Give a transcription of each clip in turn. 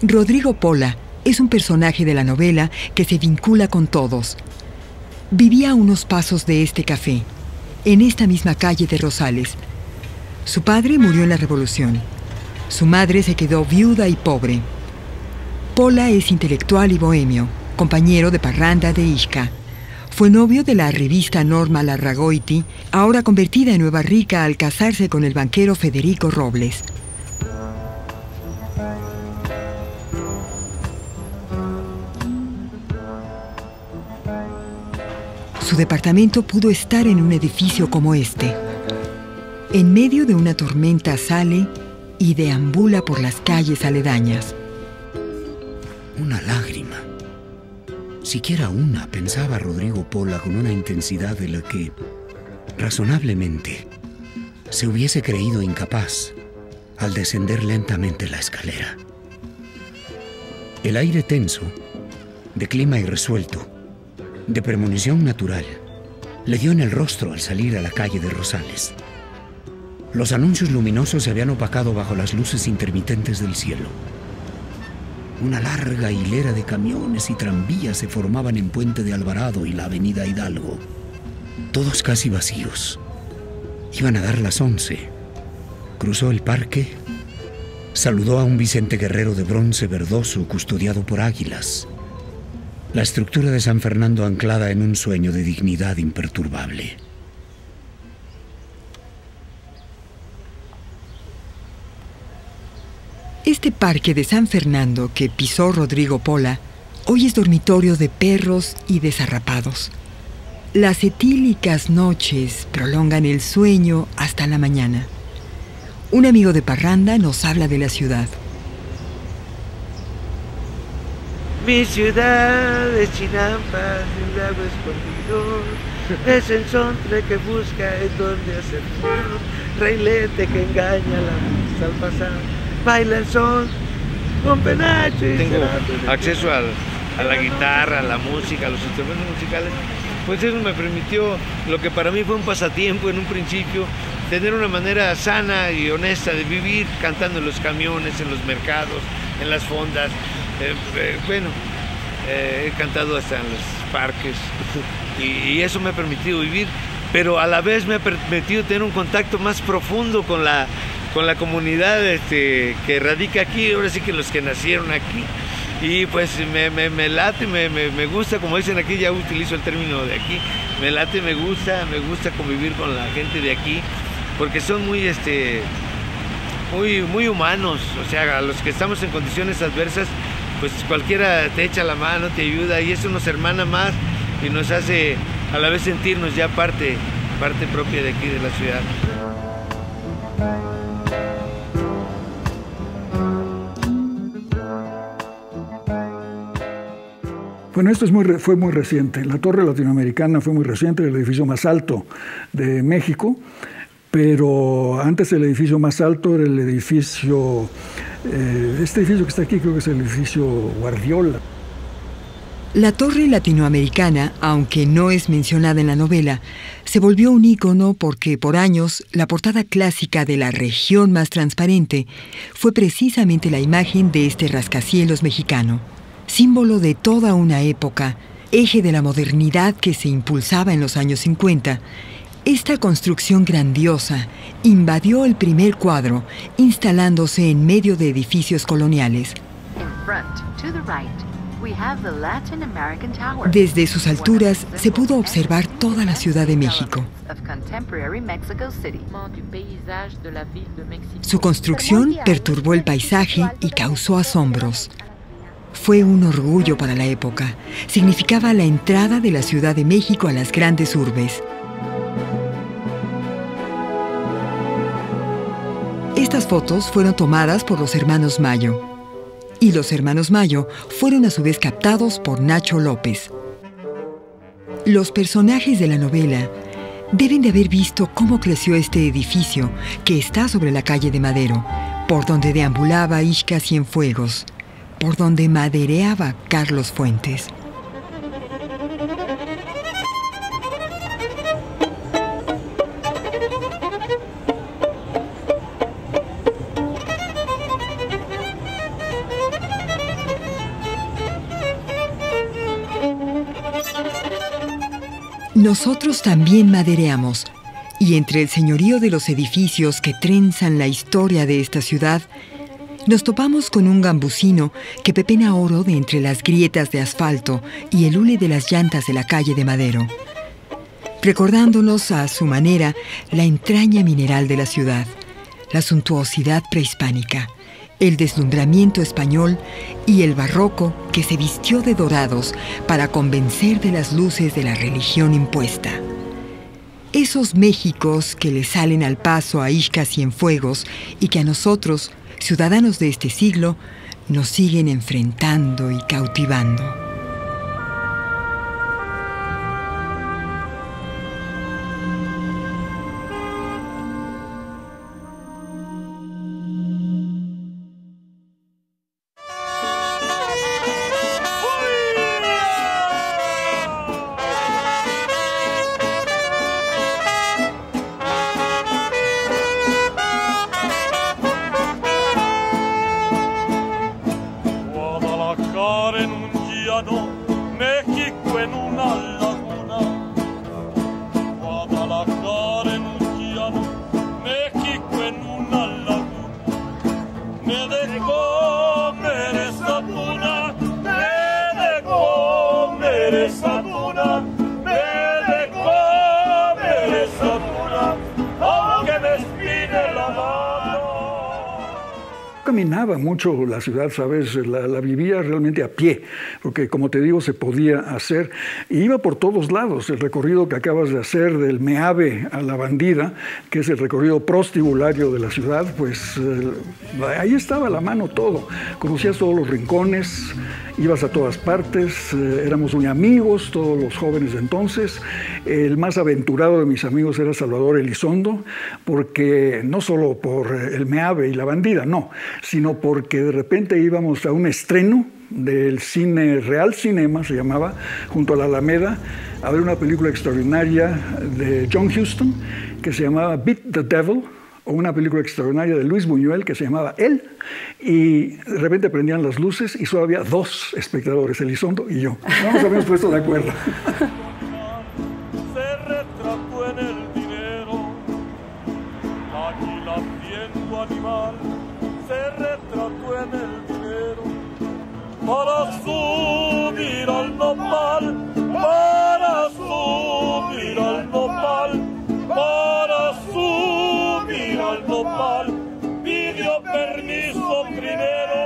Rodrigo Pola es un personaje de la novela que se vincula con todos. Vivía a unos pasos de este café, en esta misma calle de Rosales. Su padre murió en la Revolución. Su madre se quedó viuda y pobre. Pola es intelectual y bohemio, compañero de parranda de Ixca. Fue novio de la revista Norma Larragoiti, ahora convertida en Nueva Rica al casarse con el banquero Federico Robles. Su departamento pudo estar en un edificio como este. En medio de una tormenta sale y deambula por las calles aledañas. Una lágrima. Siquiera una, pensaba Rodrigo Pola con una intensidad de la que, razonablemente, se hubiese creído incapaz al descender lentamente la escalera. El aire tenso, de clima irresuelto, de premonición natural, le dio en el rostro al salir a la calle de Rosales. Los anuncios luminosos se habían opacado bajo las luces intermitentes del cielo. Una larga hilera de camiones y tranvías se formaban en Puente de Alvarado y la avenida Hidalgo. Todos casi vacíos. Iban a dar las 11. Cruzó el parque, saludó a un Vicente Guerrero de bronce verdoso custodiado por águilas. La estructura de San Fernando anclada en un sueño de dignidad imperturbable. Este parque de San Fernando que pisó Rodrigo Pola hoy es dormitorio de perros y desarrapados. Las etílicas noches prolongan el sueño hasta la mañana. Un amigo de parranda nos habla de la ciudad. Mi ciudad es Chinampa, un lago escondido, es el sontre que busca en donde hacer nido, reilete que engaña la vista al pasar, baila el son con penacho y tengo acceso a la guitarra, a la música, a los instrumentos musicales. Pues eso me permitió, lo que para mí fue un pasatiempo en un principio, tener una manera sana y honesta de vivir cantando en los camiones, en los mercados, en las fondas. He cantado hasta en los parques y eso me ha permitido vivir, pero a la vez me ha permitido tener un contacto más profundo con la comunidad que radica aquí, ahora sí que los que nacieron aquí. Y pues me late, me gusta, como dicen aquí, ya utilizo el término de aquí, me late, me gusta convivir con la gente de aquí, porque son muy humanos, o sea, a los que estamos en condiciones adversas, pues cualquiera te echa la mano, te ayuda, y eso nos hermana más y nos hace a la vez sentirnos ya parte propia de aquí, de la ciudad. Bueno, esto fue muy reciente. La Torre Latinoamericana fue muy reciente, el edificio más alto de México, pero antes el edificio más alto era el edificio, este edificio que está aquí creo que es el edificio Guardiola. La Torre Latinoamericana, aunque no es mencionada en la novela, se volvió un ícono porque por años la portada clásica de La región más transparente fue precisamente la imagen de este rascacielos mexicano. Símbolo de toda una época, eje de la modernidad que se impulsaba en los años 50, esta construcción grandiosa invadió el primer cuadro, instalándose en medio de edificios coloniales. Desde sus alturas se pudo observar toda la Ciudad de México. Su construcción perturbó el paisaje y causó asombros. Fue un orgullo para la época. Significaba la entrada de la Ciudad de México a las grandes urbes. Estas fotos fueron tomadas por los hermanos Mayo. Y los hermanos Mayo fueron a su vez captados por Nacho López. Los personajes de la novela deben de haber visto cómo creció este edificio que está sobre la calle de Madero, por donde deambulaba Ixca Cienfuegos, por donde madereaba Carlos Fuentes. Nosotros también madereamos, y entre el señorío de los edificios que trenzan la historia de esta ciudad, nos topamos con un gambusino que pepena oro de entre las grietas de asfalto y el hule de las llantas de la calle de Madero, recordándonos a su manera la entraña mineral de la ciudad, la suntuosidad prehispánica, el deslumbramiento español y el barroco que se vistió de dorados para convencer de las luces de la religión impuesta. Esos Méxicos que le salen al paso a Ixcas y Cienfuegos y que a nosotros, ciudadanos de este siglo, nos siguen enfrentando y cautivando. Caminaba mucho la ciudad, ¿sabes? La vivía realmente a pie, porque como te digo, se podía hacer. Y iba por todos lados. El recorrido que acabas de hacer del Meave a La Bandida, que es el recorrido prostibulario de la ciudad, pues ahí estaba a la mano todo. Conocías todos los rincones, ibas a todas partes, éramos muy amigos, todos los jóvenes de entonces. El más aventurado de mis amigos era Salvador Elizondo, porque no solo por el Meave y La Bandida, no, sino porque de repente íbamos a un estreno del cine Real Cinema, se llamaba, junto a la Alameda, a ver una película extraordinaria de John Huston, que se llamaba Beat the Devil, o una película extraordinaria de Luis Buñuel que se llamaba Él, y de repente prendían las luces y solo había dos espectadores, Elizondo y yo. No nos habíamos puesto de acuerdo. Se retrató en el dinero, águila siendo animal, se retrató en el dinero, para subir al nopal, para subir al nopal, para subir al nopal, pidió permiso primero.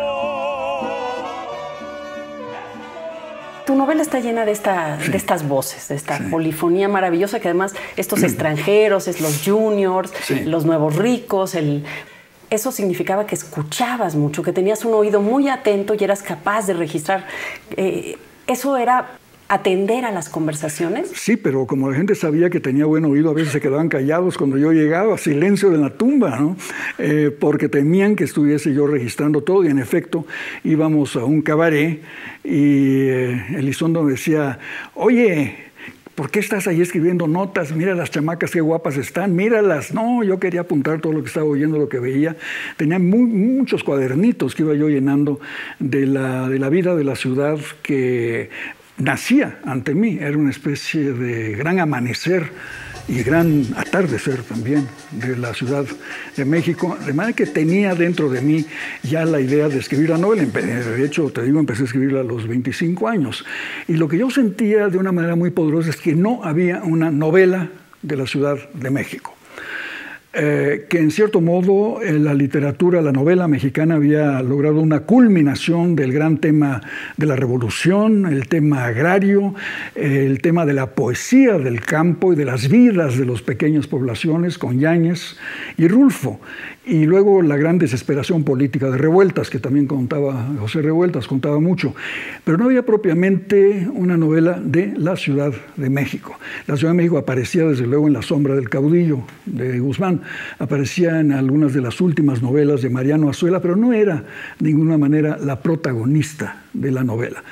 Tu novela está llena de estas voces, de esta polifonía maravillosa, que además estos extranjeros, los juniors, los nuevos ricos, eso significaba que escuchabas mucho, que tenías un oído muy atento y eras capaz de registrar. ¿Eso era atender a las conversaciones? Sí, pero como la gente sabía que tenía buen oído, a veces se quedaban callados cuando yo llegaba, silencio de la tumba, ¿no? Porque temían que estuviese yo registrando todo, y en efecto íbamos a un cabaret y Elizondo me decía, oye, ¿por qué estás ahí escribiendo notas? Mira las chamacas, qué guapas están, míralas. No, yo quería apuntar todo lo que estaba oyendo, lo que veía. Tenía muchos cuadernitos que iba yo llenando de la vida de la ciudad que nacía ante mí. Era una especie de gran amanecer y gran atardecer también de la Ciudad de México, de manera que tenía dentro de mí ya la idea de escribir la novela. De hecho, te digo, empecé a escribirla a los 25 años. Y lo que yo sentía de una manera muy poderosa es que no había una novela de la Ciudad de México. Que en cierto modo la literatura, la novela mexicana había logrado una culminación del gran tema de la revolución, el tema agrario, el tema de la poesía del campo y de las vidas de las pequeñas poblaciones con Yáñez y Rulfo. Y luego la gran desesperación política de Revueltas, que también contaba, José Revueltas contaba mucho. Pero no había propiamente una novela de la Ciudad de México. La Ciudad de México aparecía desde luego en La sombra del caudillo de Guzmán, aparecía en algunas de las últimas novelas de Mariano Azuela, pero no era de ninguna manera la protagonista de la novela.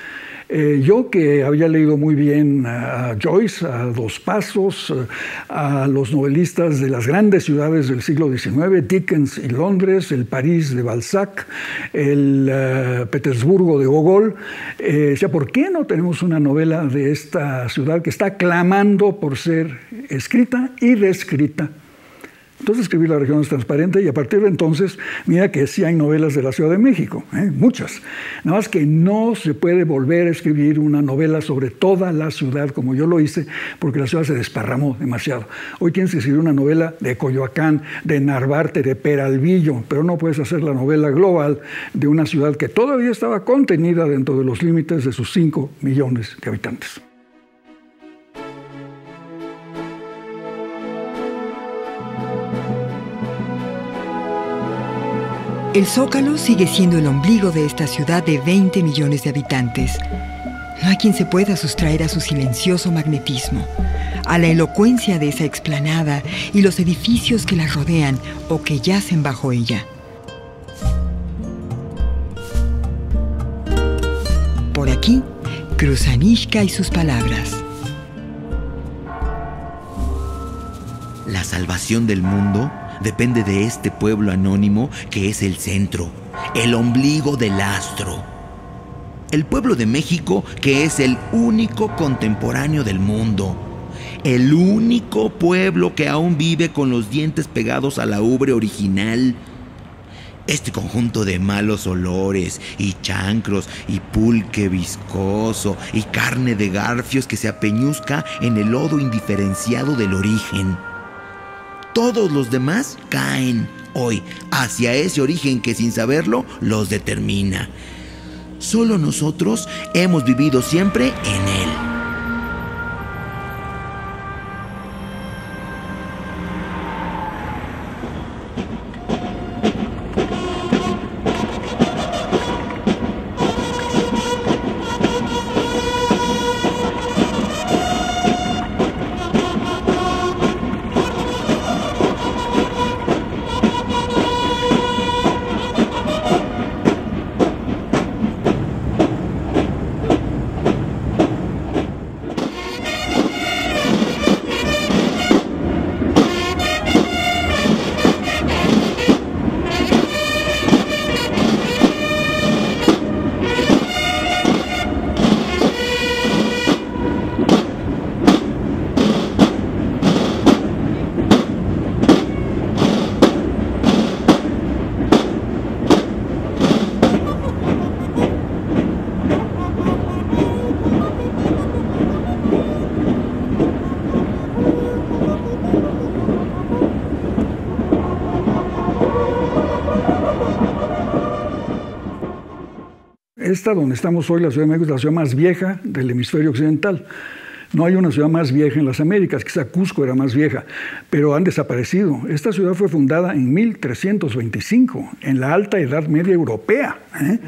Yo que había leído muy bien a Joyce, a Dos Pasos, a los novelistas de las grandes ciudades del siglo XIX, Dickens y Londres, el París de Balzac, el Petersburgo de Gogol, decía, ¿por qué no tenemos una novela de esta ciudad que está clamando por ser escrita y reescrita? Entonces escribí La región es transparente y a partir de entonces, mira que sí hay novelas de la Ciudad de México, muchas. Nada más que no se puede volver a escribir una novela sobre toda la ciudad como yo lo hice, porque la ciudad se desparramó demasiado. Hoy tienes que escribir una novela de Coyoacán, de Narvarte, de Peralvillo, pero no puedes hacer la novela global de una ciudad que todavía estaba contenida dentro de los límites de sus 5 millones de habitantes. El Zócalo sigue siendo el ombligo de esta ciudad de 20 millones de habitantes. No hay quien se pueda sustraer a su silencioso magnetismo, a la elocuencia de esa explanada y los edificios que la rodean o que yacen bajo ella. Por aquí, Krusanichka y sus palabras. La salvación del mundo depende de este pueblo anónimo que es el centro, el ombligo del astro. El pueblo de México que es el único contemporáneo del mundo. El único pueblo que aún vive con los dientes pegados a la ubre original. Este conjunto de malos olores y chancros y pulque viscoso y carne de garfios que se apeñuzca en el lodo indiferenciado del origen. Todos los demás caen hoy hacia ese origen que sin saberlo los determina. Solo nosotros hemos vivido siempre en él. Esta donde estamos hoy, la Ciudad de México, es la ciudad más vieja del hemisferio occidental. No hay una ciudad más vieja en las Américas, quizá Cusco era más vieja, pero han desaparecido. Esta ciudad fue fundada en 1325, en la Alta Edad Media Europea.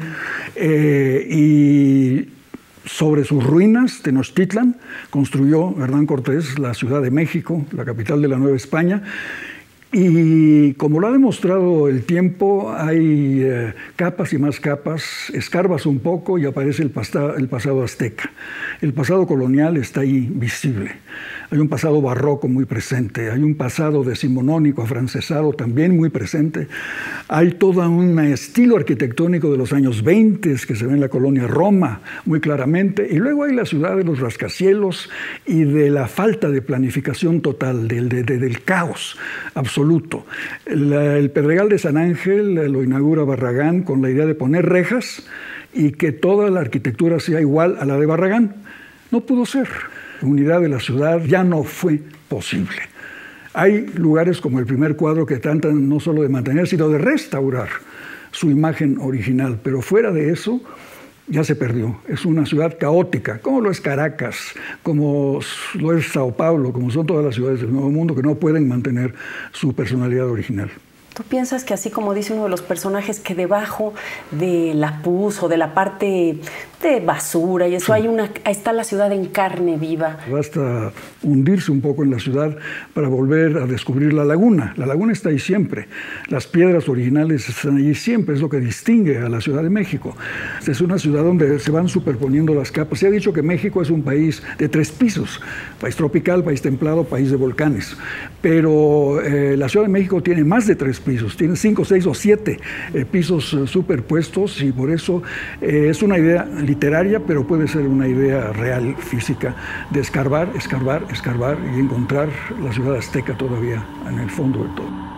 Y sobre sus ruinas, Tenochtitlan, construyó Hernán Cortés la Ciudad de México, la capital de la Nueva España. Y como lo ha demostrado el tiempo, hay capas y más capas, escarbas un poco y aparece el pasado azteca. El pasado colonial está ahí visible. Hay un pasado barroco muy presente, hay un pasado decimonónico, afrancesado también muy presente. Hay todo un estilo arquitectónico de los años 20 que se ve en la colonia Roma muy claramente. Y luego hay la ciudad de los rascacielos y de la falta de planificación total, del caos absoluto. El Pedregal de San Ángel lo inaugura Barragán con la idea de poner rejas y que toda la arquitectura sea igual a la de Barragán. No pudo ser. La unidad de la ciudad ya no fue posible. Hay lugares como el primer cuadro que tratan no solo de mantener, sino de restaurar su imagen original, pero fuera de eso ya se perdió. Es una ciudad caótica, como lo es Caracas, como lo es Sao Paulo, como son todas las ciudades del Nuevo Mundo que no pueden mantener su personalidad original. ¿Tú piensas que así como dice uno de los personajes, que debajo de la pus o de la parte de basura y eso, ahí está la ciudad en carne viva. Basta hundirse un poco en la ciudad para volver a descubrir la laguna. La laguna está ahí siempre. Las piedras originales están ahí siempre, es lo que distingue a la Ciudad de México. Es una ciudad donde se van superponiendo las capas. Se ha dicho que México es un país de 3 pisos, país tropical, país templado, país de volcanes. Pero la Ciudad de México tiene más de 3 pisos, tiene 5, 6 o 7 pisos superpuestos, y por eso es una idea literaria, pero puede ser una idea real, física, de escarbar, escarbar, escarbar y encontrar la ciudad azteca todavía en el fondo de todo.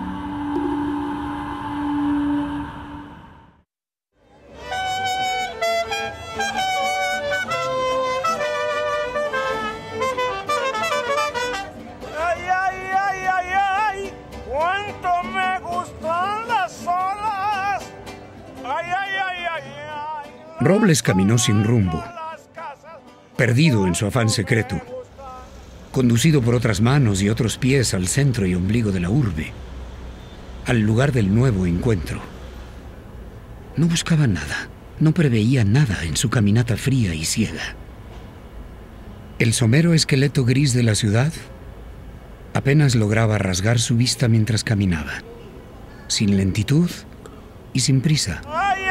Robles caminó sin rumbo, perdido en su afán secreto, conducido por otras manos y otros pies al centro y ombligo de la urbe, al lugar del nuevo encuentro. No buscaba nada, no preveía nada en su caminata fría y ciega. El somero esqueleto gris de la ciudad apenas lograba rasgar su vista mientras caminaba, sin lentitud y sin prisa.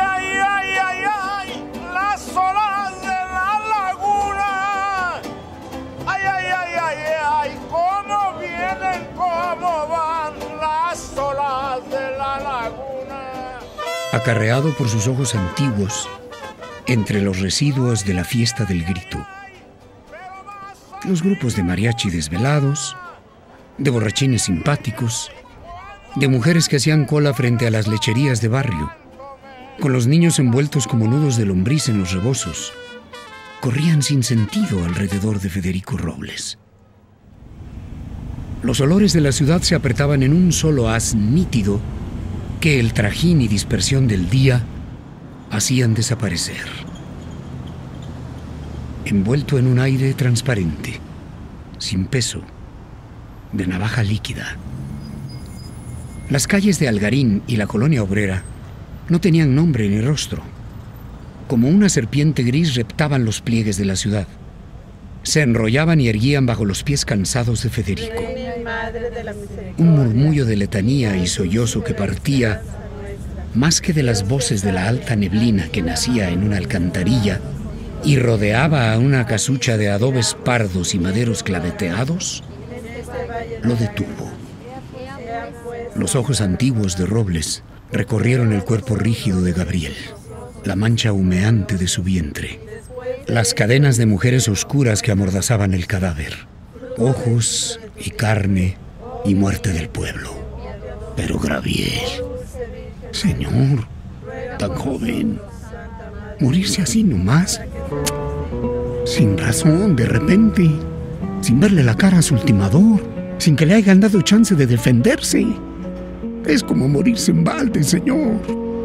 Acarreado por sus ojos antiguos entre los residuos de la fiesta del grito. Los grupos de mariachi desvelados, de borrachines simpáticos, de mujeres que hacían cola frente a las lecherías de barrio, con los niños envueltos como nudos de lombriz en los rebozos, corrían sin sentido alrededor de Federico Robles. Los olores de la ciudad se apretaban en un solo haz nítido que el trajín y dispersión del día hacían desaparecer. Envuelto en un aire transparente, sin peso, de navaja líquida. Las calles de Algarín y la Colonia Obrera no tenían nombre ni rostro. Como una serpiente gris reptaban los pliegues de la ciudad. Se enrollaban y erguían bajo los pies cansados de Federico. Un murmullo de letanía y sollozo que partía, más que de las voces de la alta neblina que nacía en una alcantarilla y rodeaba a una casucha de adobes pardos y maderos claveteados, lo detuvo. Los ojos antiguos de Robles recorrieron el cuerpo rígido de Gabriel, la mancha humeante de su vientre, las cadenas de mujeres oscuras que amordazaban el cadáver, ojos y carne y muerte del pueblo. Pero Gabriel, señor, tan joven, morirse así nomás, sin razón, de repente, sin verle la cara a su ultimador, sin que le hayan dado chance de defenderse. Es como morirse en balde, señor.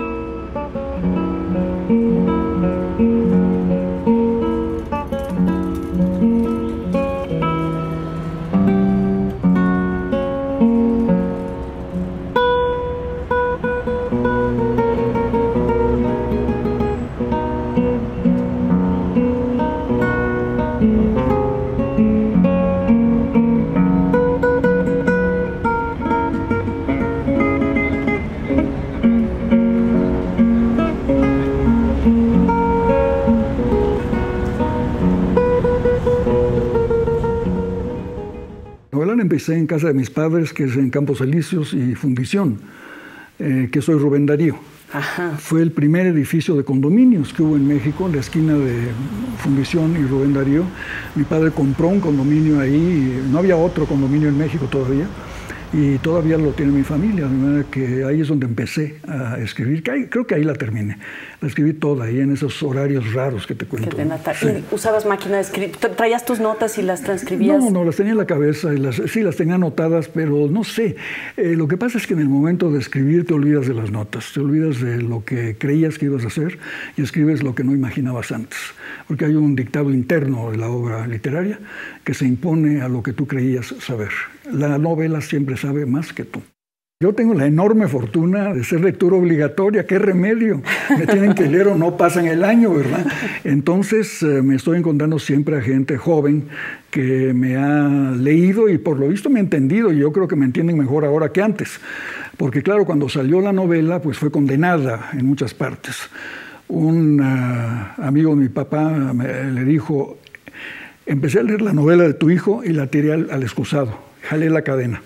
Empecé en casa de mis padres, que es en Campos Elíseos y Fundición, que soy Rubén Darío. Ajá. Fue el primer edificio de condominios que hubo en México, en la esquina de Fundición y Rubén Darío. Mi padre compró un condominio ahí, no había otro condominio en México todavía, y todavía lo tiene mi familia, de manera que ahí es donde empecé a escribir, creo que ahí la terminé. La escribí toda ahí en esos horarios raros que te cuento. Sí. ¿Usabas máquina de escribir? ¿Traías tus notas y las transcribías? No, las tenía en la cabeza, y sí las tenía anotadas, pero no sé. Lo que pasa es que en el momento de escribir te olvidas de las notas, te olvidas de lo que creías que ibas a hacer y escribes lo que no imaginabas antes. Porque hay un dictado interno de la obra literaria que se impone a lo que tú creías saber. La novela siempre sabe más que tú. Yo tengo la enorme fortuna de ser lectura obligatoria. ¿Qué remedio? Me tienen que leer o no pasan el año, ¿verdad? Entonces me estoy encontrando siempre a gente joven que me ha leído y por lo visto me ha entendido. Y yo creo que me entienden mejor ahora que antes. Porque claro, cuando salió la novela, pues fue condenada en muchas partes. Un amigo de mi papá le dijo: empecé a leer la novela de tu hijo y la tiré al excusado, jalé la cadena.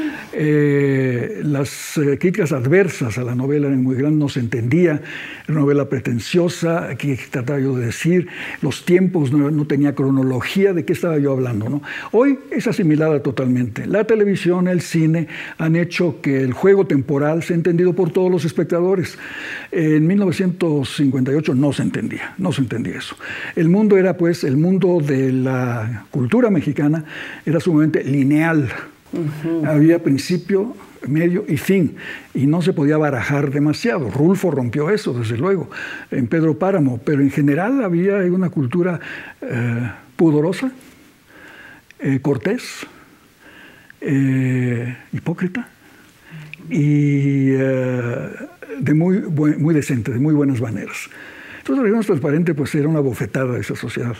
Las críticas adversas a la novela eran muy grandes, no se entendía, era una novela pretenciosa, ¿qué trataba yo de decir? Los tiempos no tenía cronología, ¿de qué estaba yo hablando, no? Hoy es asimilada totalmente. La televisión, el cine han hecho que el juego temporal sea entendido por todos los espectadores. En 1958 no se entendía eso. El mundo era, pues, el mundo de la cultura mexicana era sumamente lineal. Había principio, medio y fin, y no se podía barajar demasiado. Rulfo rompió eso, desde luego, en Pedro Páramo, pero en general había una cultura pudorosa, cortés, hipócrita y muy decente, de muy buenas maneras. Entonces, el Región Transparente pues, era una bofetada de esa sociedad.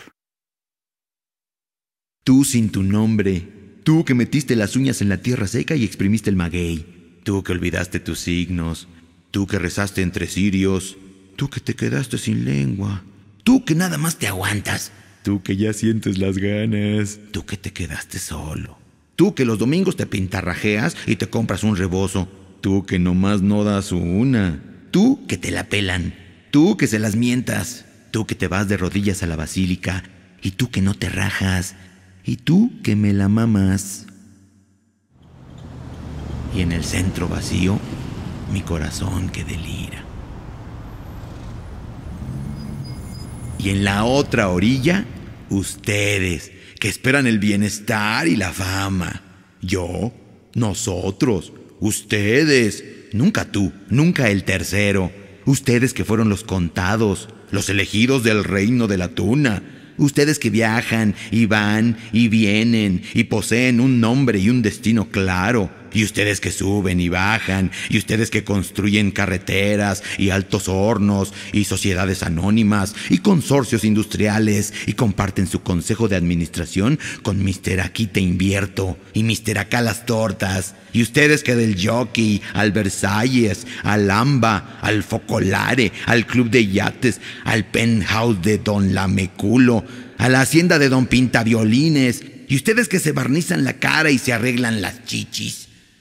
Tú sin tu nombre. Tú que metiste las uñas en la tierra seca y exprimiste el maguey. Tú que olvidaste tus signos. Tú que rezaste entre cirios. Tú que te quedaste sin lengua. Tú que nada más te aguantas. Tú que ya sientes las ganas. Tú que te quedaste solo. Tú que los domingos te pintarrajeas y te compras un rebozo. Tú que nomás no das una. Tú que te la pelan. Tú que se las mientas. Tú que te vas de rodillas a la basílica. Y tú que no te rajas. Y tú que me la mamas. Y en el centro vacío, mi corazón que delira. Y en la otra orilla, ustedes, que esperan el bienestar y la fama. Yo, nosotros, ustedes, nunca tú, nunca el tercero. Ustedes que fueron los contados, los elegidos del reino de la tuna. Ustedes que viajan y van y vienen y poseen un nombre y un destino claro. Y ustedes que suben y bajan. Y ustedes que construyen carreteras y altos hornos y sociedades anónimas y consorcios industriales y comparten su consejo de administración con Mr. Aquí te invierto y Mr. Acá las tortas. Y ustedes que del Jockey al Versalles, al Amba, al Focolare, al Club de Yates, al Penthouse de Don Lameculo, a la hacienda de Don Pintaviolines. Y ustedes que se barnizan la cara y se arreglan las chichis.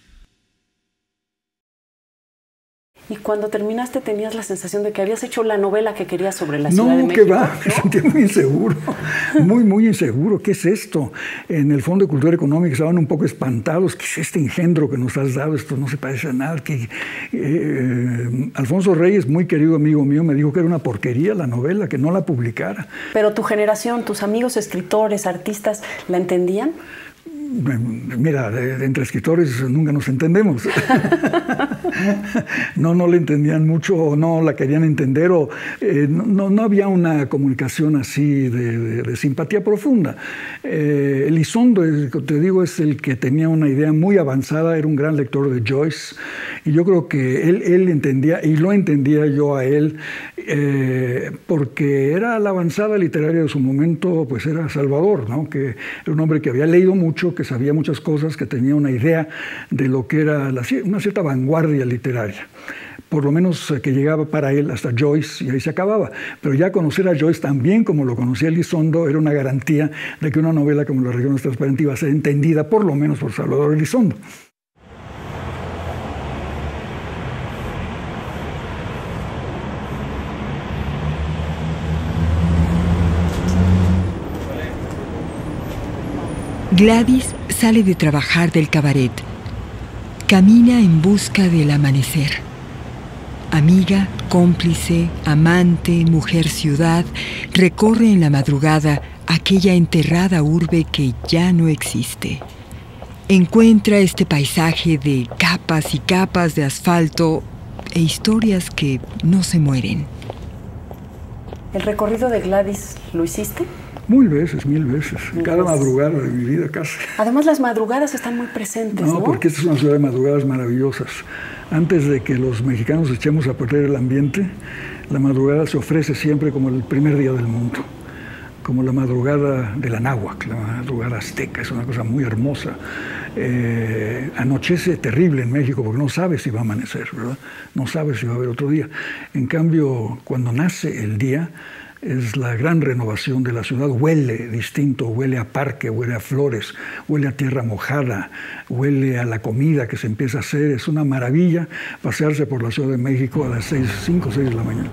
Y cuando terminaste tenías la sensación de que habías hecho la novela que querías sobre la Ciudad de México. No, que va, me sentía muy inseguro, muy inseguro. ¿Qué es esto? En el Fondo de Cultura Económica estaban un poco espantados. ¿Qué es este engendro que nos has dado? Esto no se parece a nada. Alfonso Reyes, muy querido amigo mío, me dijo que era una porquería la novela, que no la publicara. Pero tu generación, tus amigos escritores, artistas, ¿la entendían? Mira, entre escritores nunca nos entendemos. No le entendían mucho o no la querían entender o no había una comunicación así de simpatía profunda. Elizondo, te digo, es el que tenía una idea muy avanzada, era un gran lector de Joyce y yo creo que él entendía y lo entendía yo a él porque era la avanzada literaria de su momento, pues era Salvador, ¿no? Que era un hombre que había leído mucho, que sabía muchas cosas, que tenía una idea de lo que era una cierta vanguardia literaria. Por lo menos que llegaba para él hasta Joyce y ahí se acababa. Pero ya conocer a Joyce también como lo conocía Elizondo era una garantía de que una novela como La Región Transparente iba a ser entendida por lo menos por Salvador Elizondo. Gladys sale de trabajar del cabaret. Camina en busca del amanecer. Amiga, cómplice, amante, mujer ciudad, recorre en la madrugada aquella enterrada urbe que ya no existe. Encuentra este paisaje de capas y capas de asfalto e historias que no se mueren. ¿El recorrido de Gladys lo hiciste? Mil veces. Cada madrugada de mi vida casi. Además, las madrugadas están muy presentes, ¿no? Porque esta es una ciudad de madrugadas maravillosas. Antes de que los mexicanos echemos a perder el ambiente, la madrugada se ofrece siempre como el primer día del mundo, como la madrugada de la náhuatl, la madrugada azteca. Es una cosa muy hermosa. Anochece terrible en México porque no sabes si va a amanecer, ¿verdad? No sabes si va a haber otro día. En cambio, cuando nace el día, es la gran renovación de la ciudad. Huele distinto, huele a parque, huele a flores, huele a tierra mojada, huele a la comida que se empieza a hacer. Es una maravilla pasearse por la Ciudad de México a las 5 o 6 de la mañana.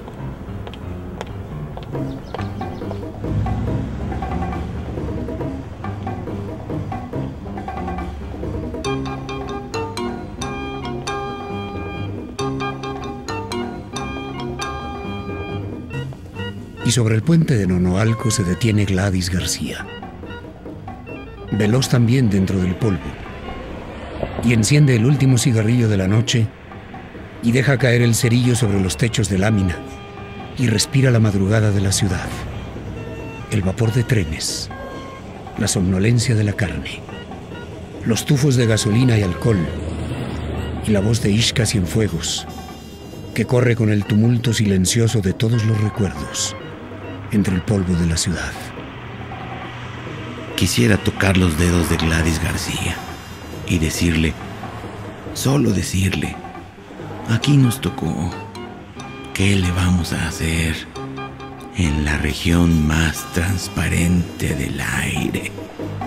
Y sobre el puente de Nonoalco se detiene Gladys García, veloz también dentro del polvo, y enciende el último cigarrillo de la noche y deja caer el cerillo sobre los techos de lámina y respira la madrugada de la ciudad, el vapor de trenes, la somnolencia de la carne, los tufos de gasolina y alcohol y la voz de Ishka Cienfuegos, que corre con el tumulto silencioso de todos los recuerdos entre el polvo de la ciudad. Quisiera tocar los dedos de Gladys García y decirle, solo decirle, aquí nos tocó, ¿qué le vamos a hacer en la región más transparente del aire?